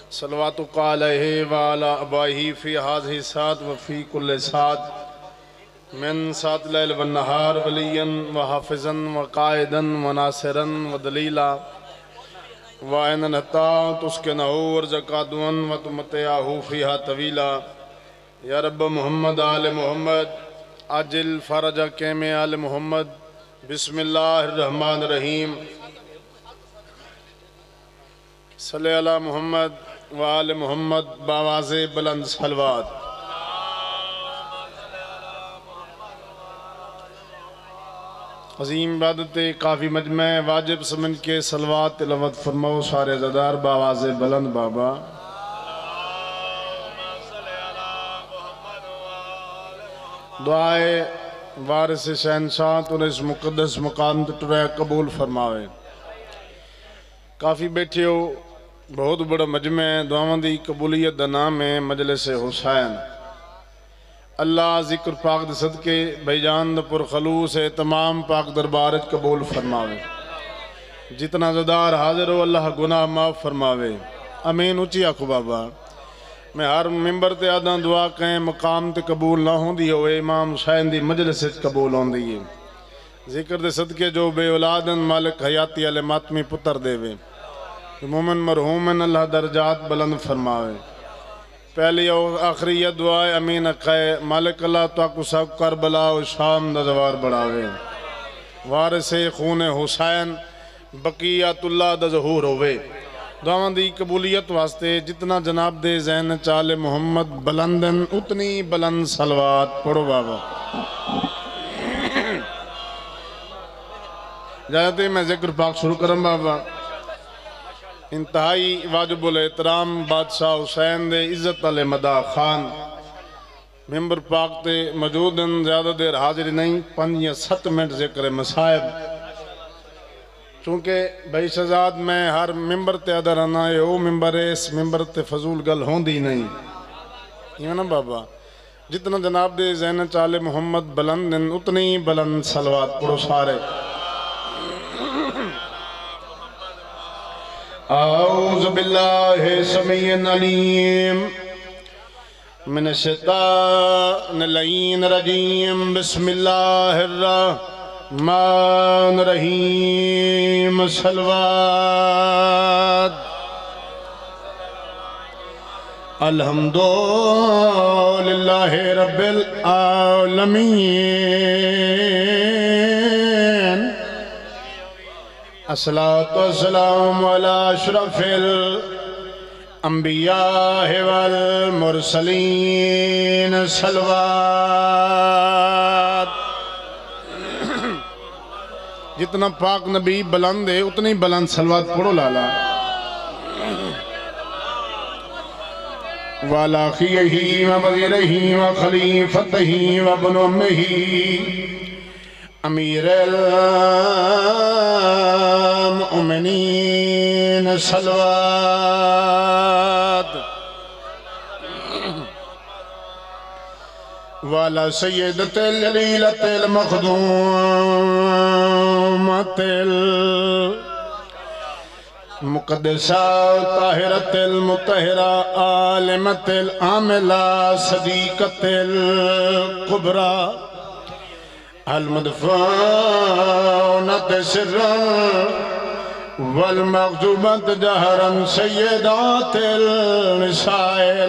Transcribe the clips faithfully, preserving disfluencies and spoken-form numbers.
صلواتک علیہ وعلا ابائہ فی ہذہ ساعت وفی کل ساعت من ساعت اللیل والنہار ولیا وحافظا وقائدا وناصرا ودلیلا وعینا حتی تسکنہ ورزقا دون وتمتعہ فیہا طویلا یا رب محمد آل محمد عجل فرج کیم آل محمد بسم اللہ الرحمن الرحیم صلی اللہ محمد وآل محمد باواز بلند صلوات عظیم عبادت کافی مجمع واجب سمجھ کے صلوات تلاوت فرماؤ سارے زدار باواز بلند بابا دعائے وارث شہنشاہ تو اس مقدس مقام ٹرے قبول فرماوے کافی بیٹھے ہو بہت بڑا مجمع دعاواں دی قبولیت دا نام ہے مجلس حسین اللہ ذکر پاک دے صدقے بھائی جان دا پر خلوص ہے تمام پاک دربارت قبول فرماوے جتنا زدار حاضر ہو اللہ گناہ معاف فرماوے امین اچھی آکھو بابا میں ہر ممبر تے آدھا دعا کہیں مقام تے قبول نہ ہوں دی ہوئے امام حسین دی مجلس قبول ہوں دی ذکر دے صدقے جو بے اولادن مالک حیاتی علی ماتمی پتر دے وے مومن مرحومن اللہ درجات بلند فرماوے پہلی اور آخری یہ دعائے امین اقائے مالک اللہ تو آکو سب کربلا و شام دا زوار بڑھاوے وارث خون حسین بقیت اللہ دا ظہور ہوئے دعوان دی قبولیت واسطے جتنا جناب دے ذہن چال محمد بلندن اتنی بلند صلوات پڑھو بابا جاتے میں ذکر پاک شروع کرم بابا انتہائی واجب الاحترام بادشاہ حسین دے عزت علی مدہ خان ممبر پاک تے موجودن زیادہ دیر حاضر نہیں پنج یا ست منٹ ذکر مسائب چونکہ بھائی شہزاد میں ہر ممبر تے ادھر آنا ہے او ممبر ہے اس ممبر تے فضول گل ہوں دی نہیں یہ نا بابا جتنا جناب دے ذہن چال محمد بلندن اتنی بلند صلوات پڑھو سارے اعوذ باللہ سمیع علیم من الشیطان اللعین الرجیم بسم اللہ الرحمن الرحیم صلوات الحمدللہ رب العالمین الصلاة والسلام على اشرف الانبیاء والمرسلین صلوات جتنا پاک نبی بلند ہے اتنی بلند صلوات پڑھو لالا وَعَلَىٰ خِيَهِ وَوَزِيرِهِ وَخَلِيفَتِهِ وَابْنِ أُمِّهِ امیر المؤمنین صلوات وعلى سیدت الجلیلت المخدومت المقدسہ طاہرت المطہرہ عالمت العاملہ صدیقت القبرى المدفونت سرا والمغضوبت جہرا سیدات النسائل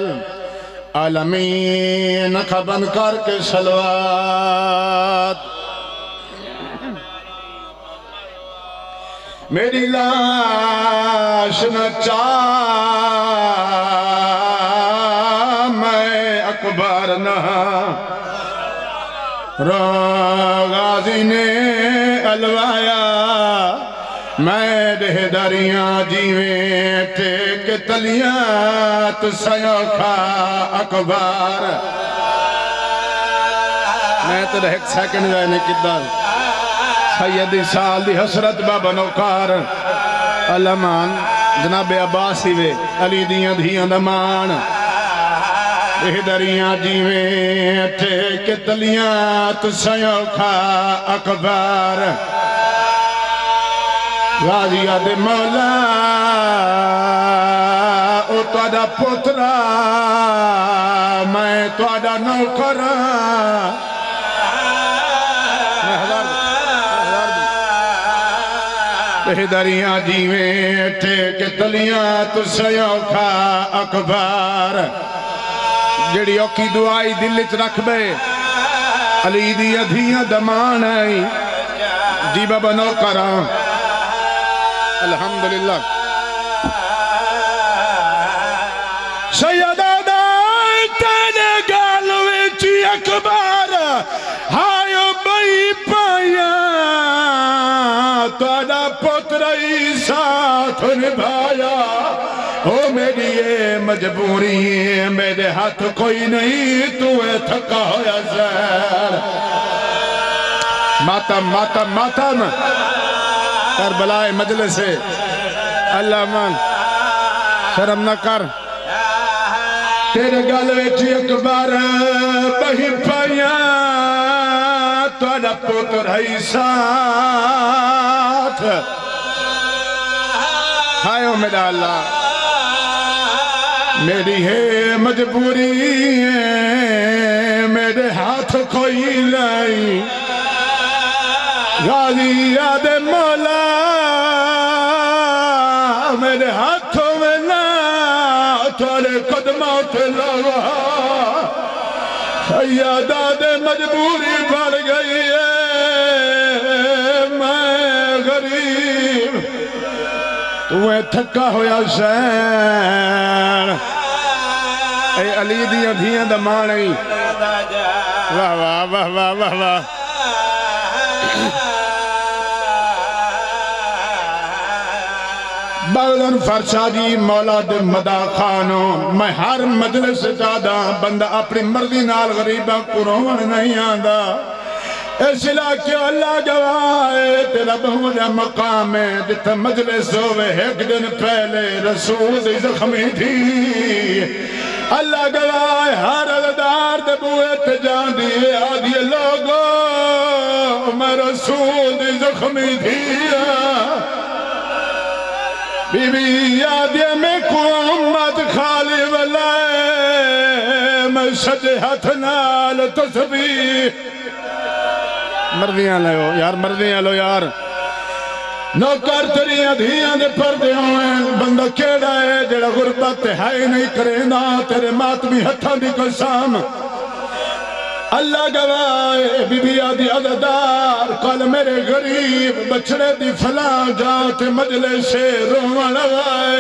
عالمین خبن کر کے صلوات میری لاش نہ چاہ میں اکبر نہ غازی نے الوایا میں دہ دریاں جیویں ٹھیک تلیات سیوکھا اکبر میں تو ایک سیکنڈ جائنے کی دل سیدی سال دی حسرت بابا نوکار علمان جناب عباسی وے علی دیاں دھیاں دمان دہ دریاں جیویں ٹھیک تلیات سیوکھا اکبر غازی آدھے مولا تہاڈا پوترا میں تہاڈا نوکر دریاں جیویں ٹھیک تلیاں تو سیوکھا اکبر جڑی اوکی دعائی دل چ رکھ بے علی دی ادھیاں دمان آئی جی بابا نوکر الحمدللہ سیدہ تیرے گال وچ اکبر ہائیو بئی پایا تہاڈا پترائی ساتھ نبھایا ہو میری یہ مجبوری ہے میرے ہاتھ کوئی نہیں تو اے تھکا ہویا زہر ماتم ماتم ماتم کربلائے مجلس ہے اللہ مان شرم نہ کر تیرے گالے چی اکبر بہی پایا تہاڈا پترائی ساتھ ہائیو میرا اللہ میری ہے مجبوری ہے میرے ہاتھ کوئی نہیں غازی یاد مولا میرے ہاتھوں میں نہ تھوڑے قدموں پہ لگا سیدہ دے مجبوری بڑھ گئی ہے میں غریب تو اے تھکا ہویا شہر اے علی دیاں دھیاں دمانے واہ واہ واہ واہ واہ واہ بغدن فرشا جی مولا دے مدہ خانوں میں ہر مجلس جادہ بندہ اپنی مرضی نال غریبہ قرآن نہیں آندہ اس علاقے اللہ گواہ تیرا بہت مقام ہے جتا مجلس ہوئے ایک دن پہلے رسول دی زخمی تھی اللہ گواہ ہر عددار دے بوئے تجان دیئے آدھیے لوگوں میں رسول دی زخمی تھی بی بی یادیے میں کو امت خالی ولائے میں سجے ہاتھ نال تسبیح مردیاں لے ہو یار مردیاں لو یار نوکر تریاں دھیاں دے پردے ہوئیں بندہ کیڑا ہے جڑا غربت ہے نہیں کرے نا تیرے ماتمی ہتھاں دی قسم اللہ گواہ بی بی آدھی عددار کل میرے غریب بچڑے دی فلاں جات مجلس سے روح لگائے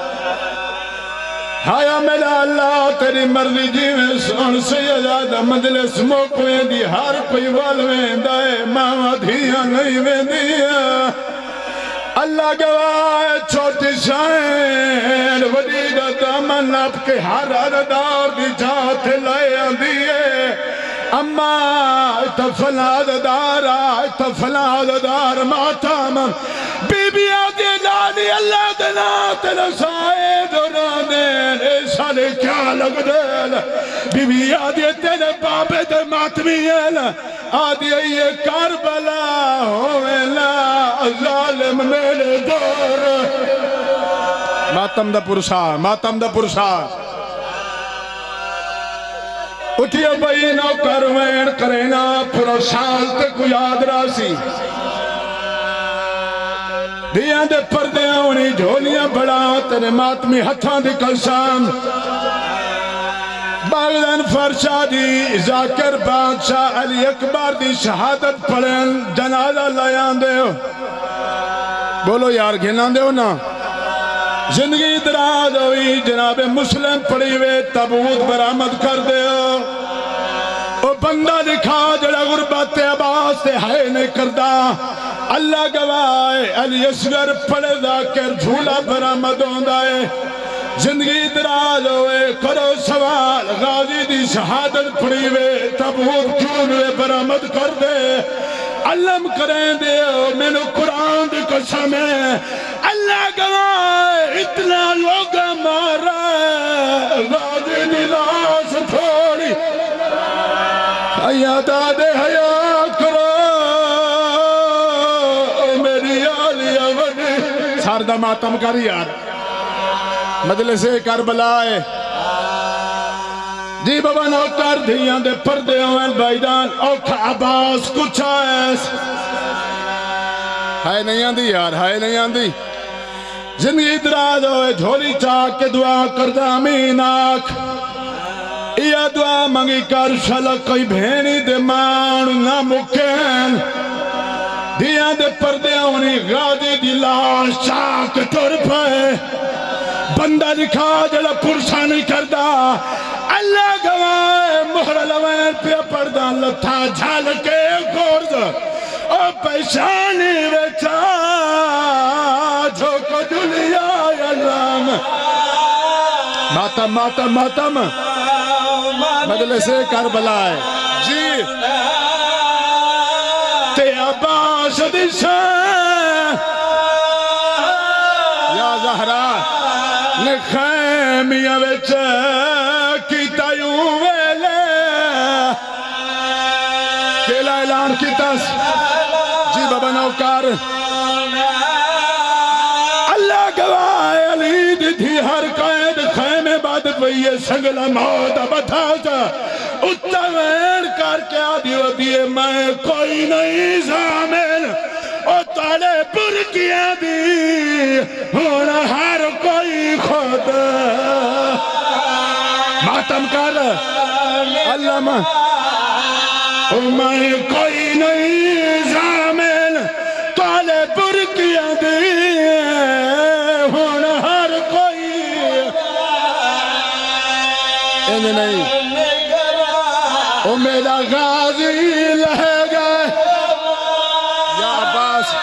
ہایا میرا اللہ تیری مرضی جیویں سن سے یزادہ مجلس موقویں دی ہر کوئی والویں دائے ماما دھیاں نہیں ویں دیا اللہ گواہ چھوٹی شائن وڈیدہ دامن آپ کے ہر عددار دی جات لائے دیئے اما تفلاد دارا تفلاد دار ماتام بی بی آدھی لانی اللہ دنا تیرا سائے دورانین سالے کیا لگ دیل بی بی آدھی تیرے بابے دے ماتمین آدھی یہ کربلا ہوئیلا ظالم میرے دور ماتم دا پرسار ماتم دا پرسار اٹھیا بھئی نوکر وین کرینا پورا سال تک کو یاد راسی دیاں دے پردے آنی جھولیاں بڑا تیرے ماتمی ہتھاں دی قسم بغدن فرشا دی ذاکر بادشاہ علی اکبر دی شہادت پڑھیں جنازہ لائیاں دے ہو بولو یار گھنان دے ہو نا زندگی دراز ہوئی جناب مسلم پڑی ہوئے تابوت برآمد کر دے ہو او بندہ دکھا جڑا غربت عباس تے ہے نہیں کردہ اللہ گواہ علی اصغر پڑے ذاکر جھولا برآمد ہوندہ ہے زندگی دراز ہوئے کرو سوال غازی دی شہادت پڑی ہوئے تابوت کیوں ہوئے برآمد کر دے علم کریں دے میں نے قرآن دی قسم ہے اللہ گواہ اتنا لوگا مارا غازی دی لاس تھوڑی حیات آدھے حیات کرو میری آلیہ وڈی ساردہ ماتم کری یار مجلس کربلا ہے جی بابا نوکر دھیاں دے پردے ہوئے بھائی جان اوکھا عباس کچھ ایس ہائے نہیں آندی یار ہائے نہیں آندی زندگی دراز ہوئے جھولی چاک کے دعا کردہ امین آکھ یا دعا منگی کر شلق کوئی بھینی دے مان نہ مکین دھیاں دے پردے ہوئے غازی دی لاش چاک ٹر پائے بندہ دکھا جڑا پرسا نہیں کردہ اللہ گوائے مہر لوین پہ پردہ لتھا جھال کے گورز اور پیشانی ویچا جو کو دنیا علام ماتم ماتم ماتم مجلس کربلا ہے جی تے عباس دشان یا زہرا نے خیمیہ ویچ کیتا یوں ویلے کیلا اعلان کیتا جی بابا نوکار اللہ گواہ علی دی تھی ہر قید خیمے بعد پہیے سنگلا موت بتا جا اتوین کر کے آدھی ہو دیئے میں کوئی نہیں زامن او تالے پر کیا دی ہونا ہر کوئی خود ماتم کر اللہ میں او میں کوئی نہیں زامن تالے پر کیا دی ہونا ہر کوئی انہیں نہیں او میرا غازی لہے گئے یا عباس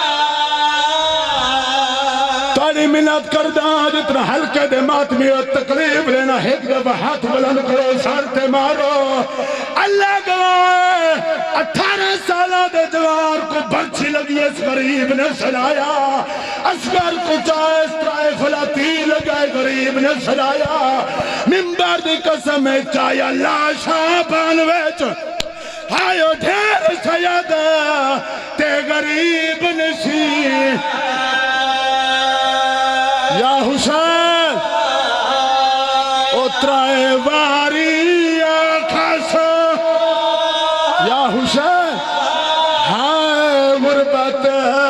تاری منت کردہ جتنا حلقے دے ماتمی اور تقریب لینا ایک دفعہ ہاتھ بلند کرو سارتے مارو اللہ گوائے اٹھارہ سالہ دے جوار کو برچی لگی اس غریب نے سلایا اسگر کو چاہے اس طرح فلاتی لگائے غریب نے سلایا ممبر دی قسم ہے چاہے اللہ شاہ بانویچ ہائیو ڈھیر سید تے غریب نشی یا حسین اترائے واری آکھاس یا حسین ہائے غربت